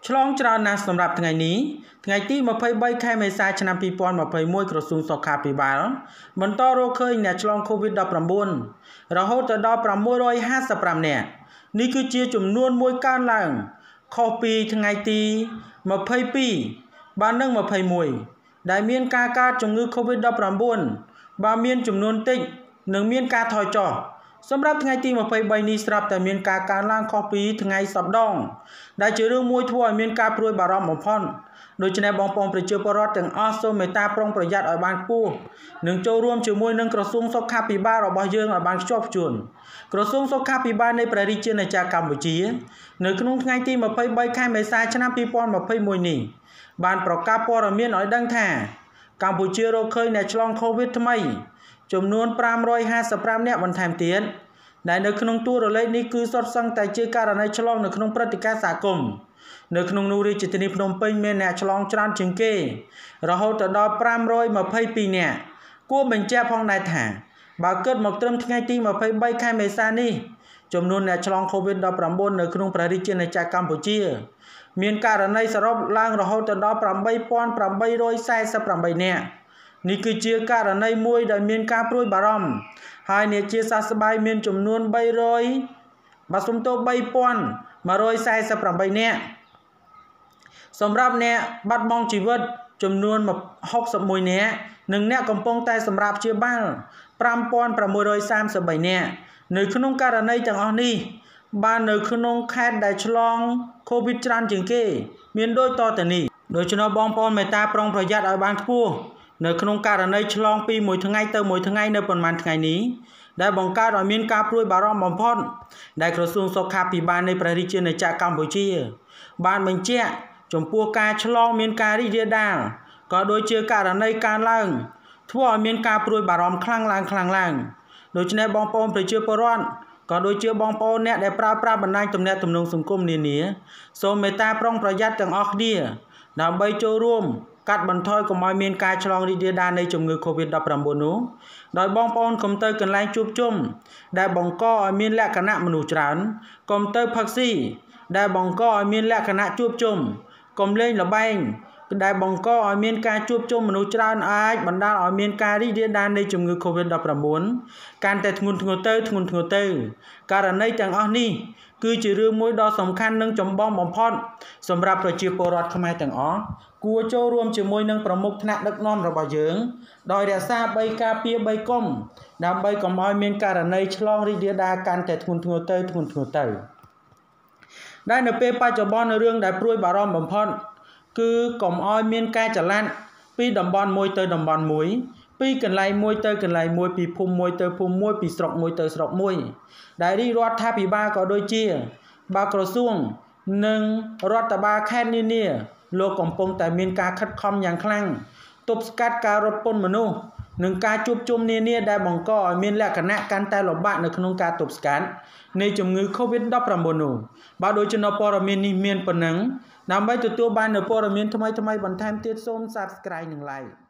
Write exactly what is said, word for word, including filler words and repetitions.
ឆ្លងច្រើនណាស់សម្រាប់ថ្ងៃនេះថ្ងៃទីยี่สิบสามខែមេសាឆ្នាំยี่สิบยี่สิบเอ็ดក្រសួងសុខាភិបាលបន្តរកឃើញអ្នកឆ្លង កូវីដ สิบเก้า រហូតដល់หกร้อยห้าสิบห้าនាក់នេះគឺជាចំនួនមួយកើនឡើងខុសពីថ្ងៃទីยี่สิบสองបាននឹងยี่สิบเอ็ดដែលមានការកើតជំងឺ កូវីដ สิบเก้า បើមានចំនួនតិចនិងមានការថយចុះសម្រាប់ថ្ងៃទីยี่สิบสามនេះស្រាប់តែមានការកើនឡើងខុសពីថ្ងៃសប្តាហ៍ដែលជារឿងមួយធ្វើឲ្យមានការព្រួយបារម្ភបំផុតដូច្នេះបងប្អូនប្រជាពលរដ្ឋទាំងអស់សូមមេត្តាប្រុងប្រយ័ត្នឲ្យបានខ្ពស់និងចូលរួមជាមួយនឹងក្រសួងសុខាភិបាលរបស់យើងឲ្យបានខ្ជាប់ខ្ជួនក្រសួងសុខាភិបាលនៃព្រះរាជាណាចក្រកម្ពុជានៅក្នុងថ្ងៃទីยี่สิบสามខែមេសាឆ្នាំยี่สิบยี่สิบเอ็ดនេះបានប្រកាសព័ត៌មានឲ្យដឹងថាកម្ពុជារកឃើញអ្នកឆ្លងកូវីដថ្មីចំនួនห้าร้อยห้าสิบห้าនាក់បន្ថែមទៀតដែលនៅក្នុងតួរលេขនេះគឺសុទ្ធសឹងតែជាករណីឆ្លងនៅក្នុងព្រឹត្តិការណ៍សហគមន៍នៅក្នុងនោះរាជធានីភ្នំពេញមានអ្នកឆ្លងច្រើនជាងគេរហូតដល់ห้าร้อยยี่สิบสองនាក់គួរបញ្ជាក់ផងដែរថាបើគិតមកត្រឹมថ្ងៃទីยี่สิบสามខែមេសានេះចំនួនអ្នកឆ្លងកូវីដ สิบเก้า នៅក្នុងព្រះរាជាណាចក្រកម្ពុជាមានករណីសរុបឡើងរហូតដល់eight thousand eight hundred forty-eightនាក់នេះគឺជាករណីមួយដែលមានការព្រួយបារម្ភហើយអ្នកជាសះស្បើយមានចំនួន300បាទសុំទោស三千一百四十八នាក់សម្រាប់អ្នកបាត់បង់ជីវិតចំនួនหกสิบเอ็ดនាក់និងអ្នកកំពុងតែសម្រាប់ព្យាបាលห้าพันหกร้อยสามสิบสามនាក់នៅក្នុងករណីទាំងអស់នេះបាននៅក្នុងខេត្តដែលឆ្លងកូវីដច្រើនជាងគេមានដូចតទៅនេះដូច្នេះបងប្អូនមេត្តាប្រុងប្រយ័ត្នឲ្យបានខ្ពស់នៅក្នុងករណីឆ្លងពីមួយថ្ងៃទៅមួយថ្ងៃនៅប៉ុន្មានថ្ងៃនេះដែលបង្កើតឲ្យមានការព្រួយបារម្ភបំផុតដែលក្រសួងសុខាភិបាលនៃព្រះរាជាណាចក្រកម្ពុជាបានបញ្ជាក់ចំពោះការឆ្លងមានការរីករាលដាលក៏ដូចជាករណីកើនឡើងធ្វើឲ្យមានការព្រួយបារម្ភខ្លាំងឡើងខ្លាំងឡើងដូច្នេះបងប្អូនប្រជាពលរដ្ឋក៏ដូចជាបងប្អូនអ្នកដែលប្រើប្រាស់បណ្ដាញទំនាក់ទំនងសង្គមនានាសូមមេត្តាប្រុងប្រយ័ត្នទាំងអស់គ្នាដើម្បីចូលរួមកាត់បន្ថយកុំឲ្យមានការឆ្លងរីករាលដាលនៃជំងឺ កូវីដ สิบเก้า នោះដោយបងប្អូនកុំទៅកន្លែងជួបជុំដែលបង្កឲ្យមានលក្ខណៈមនុស្សច្រើនកុំទៅផឹកស៊ីដែលបង្កឲ្យមានលក្ខណៈជួបជុំកុំលេងល្បែងដែលបង្កឲ្យមានការជួបជុំមនុស្សច្រើនអាចបណ្ដាលឲ្យមានការរីករាលដាលនៃជំងឺ កូវីដ สิบเก้า កាន់តែធ្ងន់ធ្ងរទៅធ្ងន់ធ្ងរទៅករណីទាំងអស់នេះគឺជារឿងមួយដ៏សំខាន់និងចម្បងបំផុតសម្រាប់ប្រជាពលរដ្ឋខ្មែរទាំងអស់គួរចូលរួមជាមួយនឹងប្រមុខថ្នាក់ដឹកនាំរបស់យើងដោយរក្សាបីការពារបីគុំដើម្បីកុំឲ្យមានករណីឆ្លងរីករាលដាលកាន់តែធ្ងន់ធ្ងរទៅធ្ងន់ធ្ងរទៅដែលនៅពេលបច្ចុប្បន្នរឿងដែលព្រួយបារម្ភបំផុតគឺកុំឲ្យមានការចល័តពីតំបន់មួយទៅតំបន់មួយពីកន្លែងមួយទៅកន្លែងមួយពីភូមិមួយទៅភូមិមួយពីស្រុកមួយទៅស្រុកមួយដែលរាជរដ្ឋាភិបាលក៏ដូចជាបើក្រសួងនិងរដ្ឋបាលខេត្តនានាលោកកំពុងតែមានការខិតខំយ៉ាងខ្លាំងទប់ស្កាត់ការរត់ពន្ធមនុស្សនិងការជួបជុំនានាដែលបង្កឲ្យមានលក្ខណៈកាន់តែលំបាកនៅក្នុងការទប់ស្កាត់នៃជំងឺ កូវីដ สิบเก้า នោះបើដូចជានៅព័ត៌មាននេះមានប៉ុណ្ណឹងដើម្បីទទួលបាននូវព័ត៌មានថ្មីៗបន្ថែមទៀតសូម Subscribe និង Like